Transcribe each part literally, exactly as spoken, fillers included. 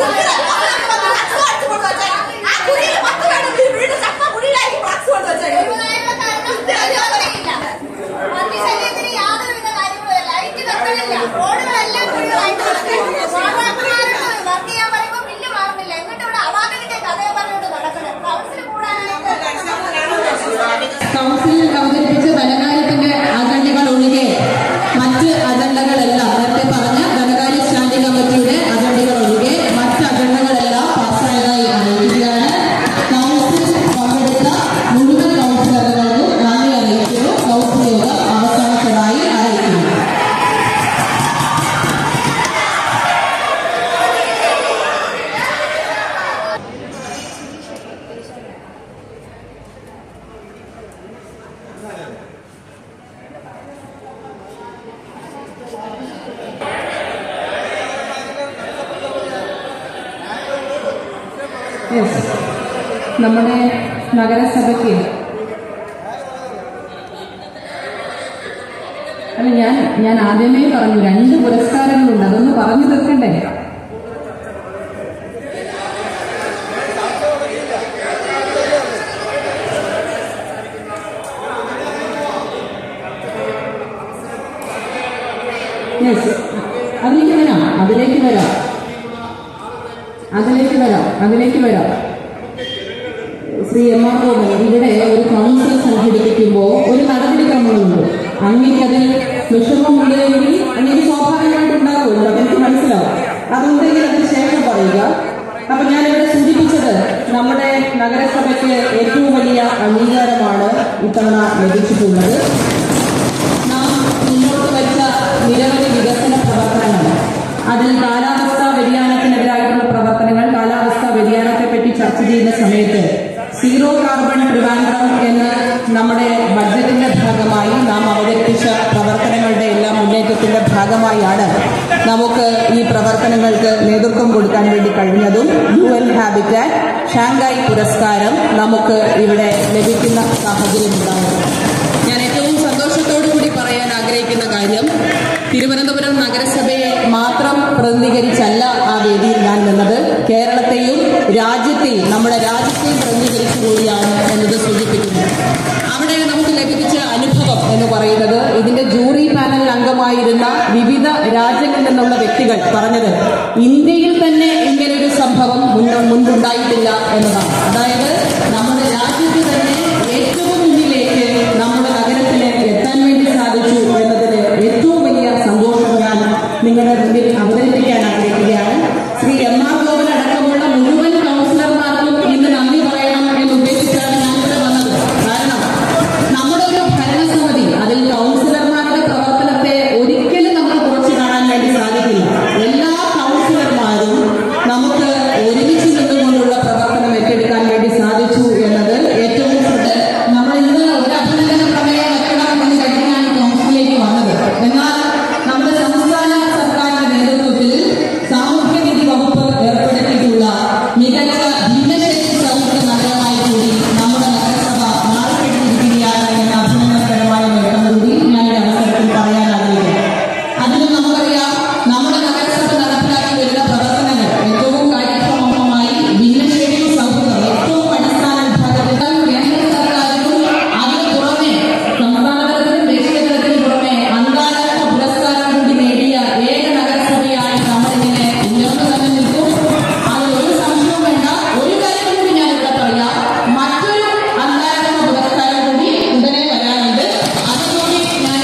കൗൺസിലിൽ അവതരിപ്പിച്ച ധനകാര്യത്തിന്റെ അജണ്ടകൾ ഒഴികെ മറ്റ് അജണ്ടകളെല്ലാം നേരത്തെ പറഞ്ഞ ധനകാര്യ സ്റ്റാൻഡിംഗ് കമ്മിറ്റിയുടെ അജണ്ടകൾ ഒഴികെ മറ്റ് അജണ്ടകളെല്ലാം പാസ്സായതായി അറിയിക്കുകയാണ്. കൗൺസിൽ പങ്കെടുത്ത മുഴുവൻ കൗൺസിലറുകൾക്കും നന്ദി അറിയിക്കുന്നു. കൗൺസിൽ യോഗം അവസാനിച്ചതായി അറിയിക്കുന്നു. നമ്മുടെ നഗരസഭയ്ക്ക് അല്ല ഞാൻ ഞാൻ ആദ്യമേ പറഞ്ഞു രണ്ട് പുരസ്കാരങ്ങളുണ്ട്, അതൊന്ന് പറഞ്ഞു തീർക്കണ്ടേ? അതിലേക്ക് വരാം അതിലേക്ക് വരാം അതിലേക്ക് വരാം അതിലേക്ക് വരാം ശ്രീ എം ആർ ഗോപൻ, ഇവിടെ ഒരു കൗൺസിൽ സംഘടിപ്പിക്കുമ്പോൾ ഒരു നടപടിക്രമങ്ങളുണ്ട്. അങ്ങേക്കതിൽ വിഷമമുണ്ടെങ്കിൽ അങ്ങനെ സ്വാഭാവികമായിട്ടുണ്ടാകുമല്ലോ, അതെനിക്ക് മനസ്സിലാവും. അതുണ്ടെങ്കിൽ അതിന് ശേഷം പറയുക. അപ്പൊ ഞാനിവിടെ സൂചിപ്പിച്ചത് നമ്മുടെ നഗരസഭയ്ക്ക് ഏറ്റവും വലിയ അംഗീകാരമാണ് ഇത്തവണ ലഭിച്ചിട്ടുള്ളത്. നാം മുന്നോട്ട് വെച്ച നിരവധി വികസന പ്രവർത്തനങ്ങൾ, അതിൽ കാലാവസ്ഥാ വ്യതിയാനത്തിനെതിരായിട്ടുള്ള പ്രവർത്തനങ്ങൾ, കാലാവസ്ഥാ വ്യതിയാനത്തെപ്പറ്റി ചർച്ച ചെയ്യുന്ന സമയത്ത് സീറോ കാർബൺ ട്രിവാൻഡ്രം എന്ന് നമ്മുടെ ബഡ്ജറ്റിന്റെ ഭാഗമായി നാം അവതരിപ്പിച്ച പ്രവർത്തനങ്ങളുടെ എല്ലാം മുന്നേറ്റത്തിന്റെ ഭാഗമായാണ് നമുക്ക് ഈ പ്രവർത്തനങ്ങൾക്ക് നേതൃത്വം കൊടുക്കാൻ വേണ്ടി കഴിഞ്ഞതും യു എൻ ഹാബിറ്റാറ്റ് ഷാങ്ഹായ് പുരസ്കാരം നമുക്ക് ഇവിടെ ലഭിക്കുന്ന സാഹചര്യമുണ്ടായത്. ഞാൻ ഏറ്റവും സന്തോഷത്തോടു കൂടി പറയാൻ ആഗ്രഹിക്കുന്ന കാര്യം, തിരുവനന്തപുരം നഗരസഭയെ മാത്രം പ്രതിനിധീകരിച്ചല്ല ആ വേദിയിൽ ഞാൻ നിന്നത്, കേരളത്തെയും രാജ്യത്തെയും നമ്മുടെ രാജ്യത്തെയും പ്രതിനിധീകരിച്ചു കൂടിയാണ് എന്നത് സൂചിപ്പിക്കുന്നു. അവിടെ നമുക്ക് ലഭിച്ച അനുഭവം എന്ന് പറയുന്നത്, ഇതിന്റെ ജൂറി പാനൽ അംഗമായിരുന്ന വിവിധ രാജ്യങ്ങളിൽ നിന്നുള്ള വ്യക്തികൾ പറഞ്ഞത് ഇന്ത്യയിൽ തന്നെ ഇങ്ങനൊരു സംഭവം മുൻപുണ്ടായിട്ടില്ല എന്നതാണ്. അതായത് നമ്മുടെ രാജ്യത്ത് തന്നെ ഏറ്റവും മുന്നിലേക്ക് നമ്മുടെ നഗരത്തിന് എത്താൻ വേണ്ടി സാധിച്ചു എന്നതിന് ഏറ്റവും വലിയ സന്തോഷം ഞാൻ നിങ്ങളുടെ മുന്നിൽ അവതരിപ്പിക്കാൻ ആഗ്രഹിക്കുകയാണ്. ശ്രീ എം ആർ ഗോപൻ അടക്കമുള്ള മുഴുവൻ കൗൺസിലർമാർക്കും ഇന്ന് നന്ദി പറയണം എന്ന് ഉദ്ദേശിച്ചാണ് ഞാനിവിടെ വന്നത്. കാരണം നമ്മുടെ ഒരു ഭരണസമിതി, അതിൽ കൗൺസിലർമാരുടെ പ്രവർത്തനത്തെ ഒരിക്കലും നമുക്ക് കുറച്ച് കാണാൻ വേണ്ടി സാധിക്കില്ല. എല്ലാ കൗൺസിലർമാരും നമുക്ക് ഒരുമിച്ച് നിന്നുകൊണ്ടുള്ള പ്രവർത്തനം ഏറ്റെടുക്കാൻ വേണ്ടി സാധിച്ചു എന്നത് ഏറ്റവും നമ്മൾ ഇന്ന് ഒരു അഭിനന്ദന പ്രമേയം വെക്കണം എന്ന് കഴിഞ്ഞാണ് കൗൺസിലേക്ക് വന്നത്. എന്നാൽ നമ്മുടെ സംസ്ഥാന സർക്കാരിന്റെ നേതൃത്വത്തിൽ സാമൂഹ്യനീതി വകുപ്പ് ഏർപ്പെടുത്തിയിട്ടുള്ള മികച്ച ഭിന്നശേഷി സൗഹൃദ നഗരമായി കൂടി നമ്മുടെ നഗരസഭ മാറിക്കെട്ടിരിക്കുകയാണ് എന്ന അഭിനന്ദനകരമായ നേട്ടം കൂടി ഞാൻ ഈ അവസരത്തിൽ പറയാൻ ആഗ്രഹിക്കുന്നു. അതിന് നമുക്കറിയാം, നമ്മുടെ നഗരസഭ നടപ്പിലാക്കി വരുന്ന പ്രവർത്തനങ്ങൾ ഏറ്റവും കാര്യക്ഷമമായി ഭിന്നശേഷി സൗഹൃദം ഏറ്റവും അടിസ്ഥാന വിഭാഗത്തിൽ കേന്ദ്ര സർക്കാരിനും അതിന് പുറമെ സംസ്ഥാന തലത്തിലും ദേശീയ തലത്തിലും പുറമെ അന്താരാഷ്ട്ര പുരസ്കാരം കൂടി നേടിയ ഏക നഗരസഭയായി നമ്മളിങ്ങനെ ഉയർന്നു തന്നെ നിൽക്കും. അതിലൊരു സംശയവും വേണ്ട. ഒരു കാര്യം കൂടി ഞാൻ ഇവിടെ പറയാം, മറ്റൊരു അന്താരാഷ്ട്ര പുരസ്കാരം കൂടി ഉടനെ വരാനുണ്ട്. അതുകൂടി ഞാൻ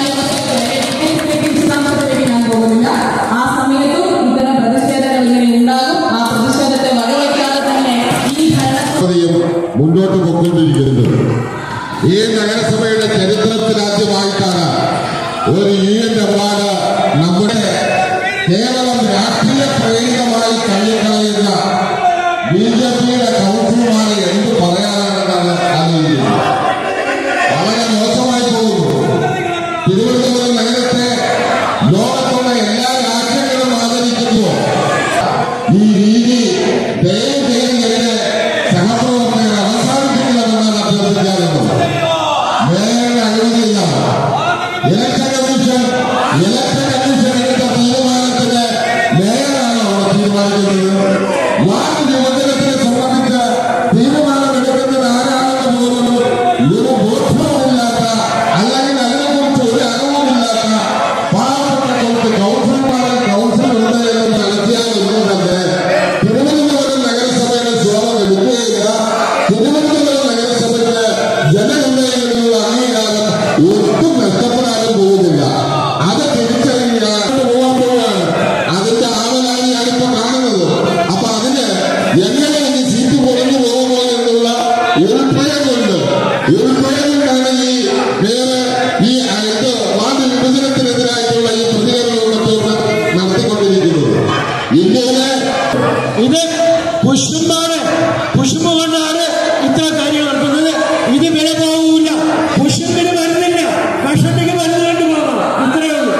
വിശദാംശത്തിലേക്ക് ഞാൻ പോകുന്നില്ല. ആ സമയത്തും ഇത്തരം പ്രതിഷേധങ്ങൾ ഇങ്ങനെ ഉണ്ടാകും. ആ പ്രതിഷേധത്തെ വകവയ്ക്കാതെ തന്നെ ഈ ഭരണസഭയും മുന്നോട്ട് പോയിക്കൊണ്ടിരിക്കുന്നത്. ഈ നഗരസഭയുടെ ചരിത്രത്തിലാദ്യമായിട്ടാണ് ഒരു യു എൻ അവാർഡ് നമ്മുടെ കേവലം രാഷ്ട്രീയ പ്രേരിതമായി തള്ളിക്കളയുന്ന ബി ജെ പിയുടെ കൗൺസിലുമാണ് എന്ത് പറയാനാണെന്നാണ് ആലോചിക്കുന്നത്. വളരെ മോശമായി പോകുന്നു. തിരുവനന്തപുരം നഗരത്തെ ലോകത്തുള്ള എല്ലാ രാജ്യങ്ങളും ആദരിക്കുമ്പോൾ ഈ രീതി ദയവ് ചെയ്ത് എന്റെ സഹപ്രവർത്തകർ അവസാനിപ്പിക്കണമെന്നാണ് അഭ്യർത്ഥിക്കാറുള്ളത്. മേയറുടെ അനുമതിയില്ല. ഇലക്ഷൻ കമ്മീഷൻ ഇലക്ഷൻ കമ്മീഷൻ എടുത്ത തീരുമാനത്തിന് മേയറാണ് അവിടെ തീരുമാനിക്കുന്നത്. ഇന്ത്യയിലെ ഇത് പുഷ്പമാണ്, പുഷ്പ കൊണ്ടാണ് ഇത്ര കാര്യം നടത്തുന്നത്. ഇത് വില പോകൂല, പുഷ്പിന് വരുന്നില്ല, കഷത്തിക്ക് മരുന്ന് കൊണ്ടുപോകണം. ഇത്രയേ ഉള്ളൂ.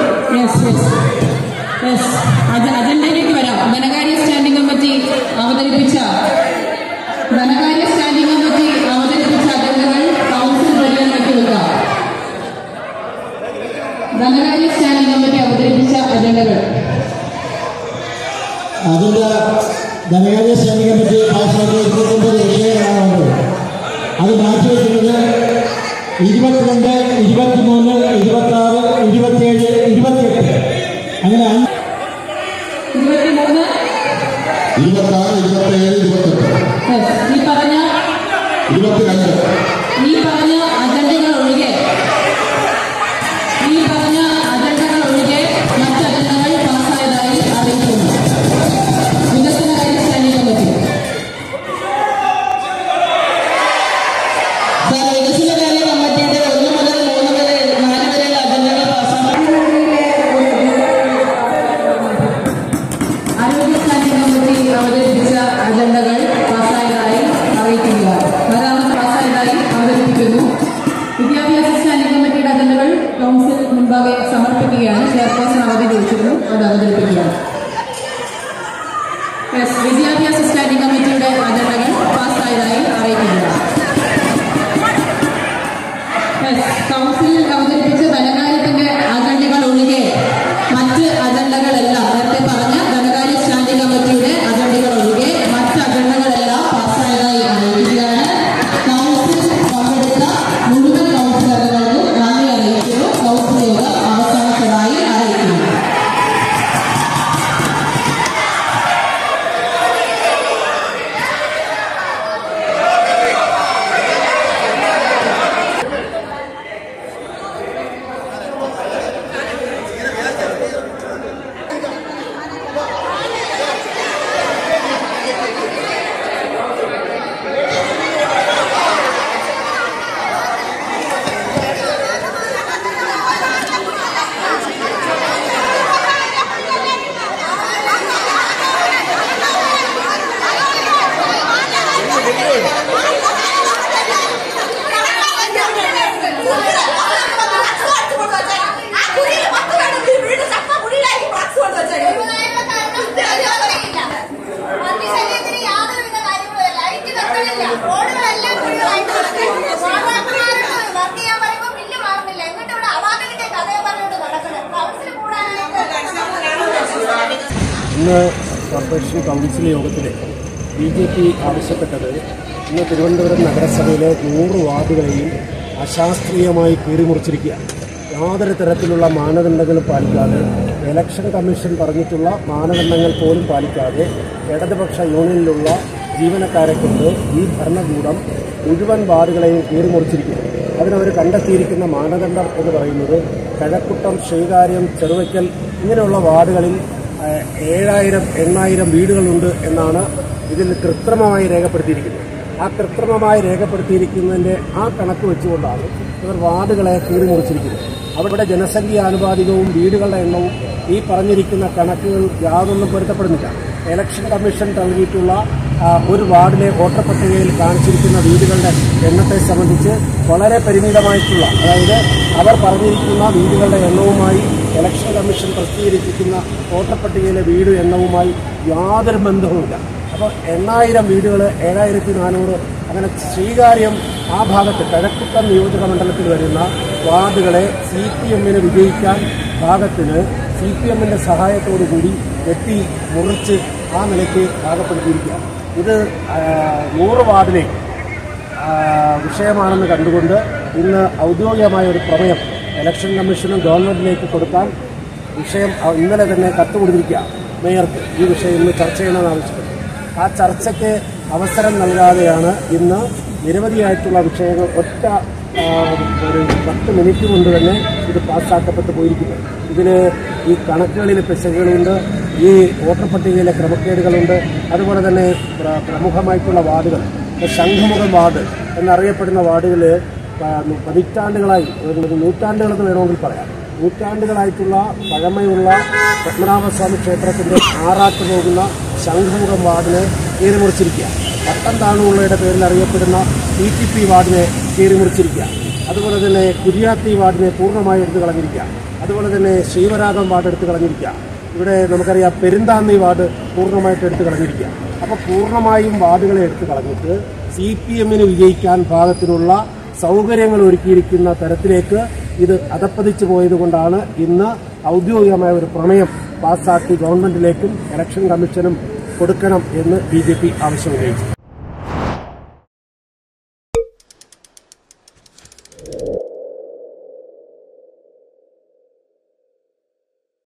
അജണ്ടയിലേക്ക് വരാം. ധനകാര്യ സ്റ്റാൻഡിംഗ് കമ്മിറ്റി അവതരിപ്പിച്ച ധനകാര്യ സ്റ്റാൻഡിംഗ് കമ്മിറ്റി അവതരിപ്പിച്ച അജണ്ടകൾ കൗൺസിൽ പരിഗണനയ്ക്ക് വെക്കാം. ധനകാര്യ സ്റ്റാൻഡിംഗ് കമ്മിറ്റി അവതരിപ്പിച്ച അജണ്ടകൾ അതിന്റെ ധനകാര്യ സ്റ്റാൻഡിംഗ് കമ്മിറ്റി പാസ്സാക്കിയ ഇരുപത്തൊമ്പത് വിഷയങ്ങളാണ്. അത് മാറ്റിവെക്കുന്നത് ഇരുപത്തിരണ്ട്, ഇരുപത്തിമൂന്ന്, ഇരുപത്തി ആറ്, ഇരുപത്തിയേഴ്, ഇരുപത്തിയെട്ട്, അങ്ങനെ ഇരുപത്തിമൂന്ന്, ഇരുപത്തി ആറ്, ഇരുപത്തിയേഴ്, ഇരുപത്തെട്ട്, ഈ പറഞ്ഞ ഇരുപത്തിരണ്ട് ഈ പറഞ്ഞ അജണ്ടകൾ ഒഴികെ ഈ പറഞ്ഞ അജണ്ടകൾ ഒഴികെ മറ്റ് അജണ്ടകൾ പാസ്സായതായി അറിയിക്കുന്നു. വികസനകാര്യ സ്റ്റാൻഡിംഗ് കമ്മിറ്റി വികസനകാര്യ കമ്മിറ്റിയുടെ ഒന്ന് മുതൽ മൂന്ന് വരെ നാല് വരെയുള്ള അജണ്ടകൾ പാസ്സാക്കി. ആരോഗ്യ സ്റ്റാൻഡിംഗ് കമ്മിറ്റി അവതരിപ്പിച്ച അജണ്ടകൾ പാസ്സായതായി അറിയിക്കുക. ധാരാളം പാസ്സായതായി അവതരിപ്പിക്കുന്നു. വിദ്യാഭ്യാസ സ്റ്റാൻഡിംഗ് കമ്മിറ്റിയുടെ അജണ്ടകൾ കൗൺസിൽ മുൻപാകെ സമർപ്പിക്കുകയാണ്. ചെയർപേഴ്സൺ അവധി ചോദിച്ചിരുന്നു, അത് അവതരിപ്പിക്കുകയാണ്. വിദ്യാഭ്യാസ സ്റ്റാൻഡിംഗ് കമ്മിറ്റിയുടെ അജണ്ടകൾ പാസ്സായതായി അറിയിക്കുക. കൗൺസിൽ അവതരിപ്പിച്ച ധനകാര്യത്തിന്റെ അജണ്ടകൾ ഒഴികെ മറ്റ് അജണ്ടകളെല്ലാം നേരത്തെ പറഞ്ഞ ധനകാര്യ സ്റ്റാൻഡിംഗ് കമ്മിറ്റിയുടെ അജണ്ടകൾ ഒഴികെ മറ്റ് അജണ്ടകളെല്ലാം പാസ്സായതായി അറിയിക്കുകയാണ്. കൗൺസിൽ പങ്കെടുത്ത മുഴുവൻ കൗൺസിലറുകൾക്കും നന്ദി അറിയിക്കുന്നു. കൗൺസിൽ യോഗം അവസാനിച്ചതായി അറിയിക്കുന്നു. ഇന്ന് കോർപ്പറേഷൻ കൗൺസിൽ യോഗത്തിൽ ബി ജെ പി ആവശ്യപ്പെട്ടത് ഇന്ന് തിരുവനന്തപുരം നഗരസഭയിലെ നൂറ് വാർഡുകളെയും അശാസ്ത്രീയമായി കീറിമുറിച്ചിരിക്കുകയാണ്. യാതൊരു തരത്തിലുള്ള മാനദണ്ഡങ്ങളും പാലിക്കാതെ, ഇലക്ഷൻ കമ്മീഷൻ പറഞ്ഞിട്ടുള്ള മാനദണ്ഡങ്ങൾ പോലും പാലിക്കാതെ ഇടതുപക്ഷ യൂണിയനിലുള്ള ജീവനക്കാരെ കൊണ്ട് ഈ ഭരണകൂടം മുഴുവൻ വാർഡുകളെയും കീറിമുറിച്ചിരിക്കുന്നു. അതിനവർ കണ്ടെത്തിയിരിക്കുന്ന മാനദണ്ഡം എന്ന് പറയുന്നത് കഴക്കൂട്ടം, ശ്രീകാര്യം, ചെറുവയ്ക്കൽ ഇങ്ങനെയുള്ള വാർഡുകളിൽ ഏഴായിരം എണ്ണായിരം വീടുകളുണ്ട് എന്നാണ് ഇതിൽ കൃത്രിമമായി രേഖപ്പെടുത്തിയിരിക്കുന്നത്. ആ കൃത്രിമമായി രേഖപ്പെടുത്തിയിരിക്കുന്നതിൻ്റെ ആ കണക്ക് വെച്ചുകൊണ്ടാണ് ഇവർ വാർഡുകളെ കീറിമുറിച്ചിരിക്കുന്നത്. അവിടെ ജനസംഖ്യാനുപാതികവും വീടുകളുടെ എണ്ണവും ഈ പറഞ്ഞിരിക്കുന്ന കണക്കുകൾ യാതൊന്നും പൊരുത്തപ്പെടുന്നില്ല. ഇലക്ഷൻ കമ്മീഷൻ നൽകിയിട്ടുള്ള ഒരു വാർഡിലെ വോട്ടർ പട്ടികയിൽ കാണിച്ചിരിക്കുന്ന വീടുകളുടെ എണ്ണത്തെ സംബന്ധിച്ച് വളരെ പരിമിതമായിട്ടുള്ള, അതായത് അവർ പറഞ്ഞിരിക്കുന്ന വീടുകളുടെ എണ്ണവുമായി ഇലക്ഷൻ കമ്മീഷൻ പ്രസിദ്ധീകരിച്ചിരിക്കുന്ന വോട്ടർ പട്ടികയിലെ വീട് എണ്ണവുമായി യാതൊരു ബന്ധവുമില്ല. അപ്പോൾ എണ്ണായിരം വീടുകൾ, ഏഴായിരത്തി നാനൂറ് അങ്ങനെ സ്വീകാര്യം ആ ഭാഗത്ത് കഴക്കൂട്ടം നിയോജക മണ്ഡലത്തിൽ വരുന്ന വാർഡുകളെ സി പി എമ്മിന് വിജയിക്കാൻ ഭാഗത്തിന് സി പി എമ്മിൻ്റെ സഹായത്തോടു കൂടി വെട്ടി മുറിച്ച് ആ നിലയ്ക്ക് ഭാഗപ്പെടുത്തിയിരിക്കുകയാണ്. ഇത് നൂറ് വാർഡിലെ വിഷയമാണെന്ന് കണ്ടുകൊണ്ട് ഇന്ന് ഔദ്യോഗികമായ ഒരു പ്രമേയം ഇലക്ഷൻ കമ്മീഷനും ഗവൺമെന്റിലേക്ക് കൊടുക്കാൻ വിഷയം ഇന്നലെ തന്നെ കത്ത് കൊടുത്തിരിക്കുക മേയർക്ക്. ഈ വിഷയം ഇന്ന് ചർച്ച ചെയ്യണമെന്ന് ആവശ്യപ്പെട്ടു. ആ ചർച്ചയ്ക്ക് അവസരം നൽകാതെയാണ് ഇന്ന് നിരവധിയായിട്ടുള്ള വിഷയങ്ങൾ ഒറ്റ ഒരു പത്ത് മിനിറ്റ് കൊണ്ട് തന്നെ ഇത് പാസ്സാക്കപ്പെട്ട് പോയിരിക്കുന്നത്. ഇതിൽ ഈ കണക്കുകളിൽ പിശകുകളുണ്ട്, ഈ വോട്ടർ പട്ടികയിലെ ക്രമക്കേടുകളുണ്ട്, അതുപോലെ തന്നെ പ്രമുഖമായിട്ടുള്ള വാർഡുകൾ, ശംഖുമുഖം വാർഡ് എന്നറിയപ്പെടുന്ന വാർഡുകൾ പതിറ്റാണ്ടുകളായി, നൂറ്റാണ്ടുകളെന്ന് വേണമെങ്കിൽ പറയാം, നൂറ്റാണ്ടുകളായിട്ടുള്ള പഴമയുള്ള പത്മനാഭസ്വാമി ക്ഷേത്രത്തിന്റെ ആറാട്ട് പോകുന്ന ശംഖുമുഖം വാർഡിനെ കീറിമുറിച്ചിരിക്കുക. പട്ടം താണുള്ളയുടെ പേരിൽ അറിയപ്പെടുന്ന ടി ടി പി വാർഡിനെ കീറിമുറിച്ചിരിക്കുക. അതുപോലെ തന്നെ കുര്യാത്തി വാർഡിനെ പൂർണ്ണമായി എടുത്തു കളഞ്ഞിരിക്കുക. അതുപോലെ തന്നെ ശ്രീവരാഗം വാർഡ് എടുത്തു കളഞ്ഞിരിക്കുക. ഇവിടെ നമുക്കറിയാം പെരുന്താന്നി വാർഡ് പൂർണ്ണമായിട്ട് എടുത്തു കളഞ്ഞിരിക്കുക. അപ്പോൾ പൂർണ്ണമായും വാർഡുകളെ എടുത്തു കളഞ്ഞിട്ട് സി പി എമ്മിന് വിജയിക്കാൻ പാകത്തിനുള്ള സൗകര്യങ്ങൾ ഒരുക്കിയിരിക്കുന്ന തരത്തിലേക്ക് ഇത് അധപ്പതിച്ചു പോയതുകൊണ്ടാണ് ഇന്ന് ഔദ്യോഗികമായ ഒരു പ്രമേയം പാസ്സാക്കി ഗവൺമെന്റിലേക്കും ഇലക്ഷൻ കമ്മീഷനും കൊടുക്കണം എന്ന് ബി ജെ പി ആവശ്യം ഉന്നയിച്ചു.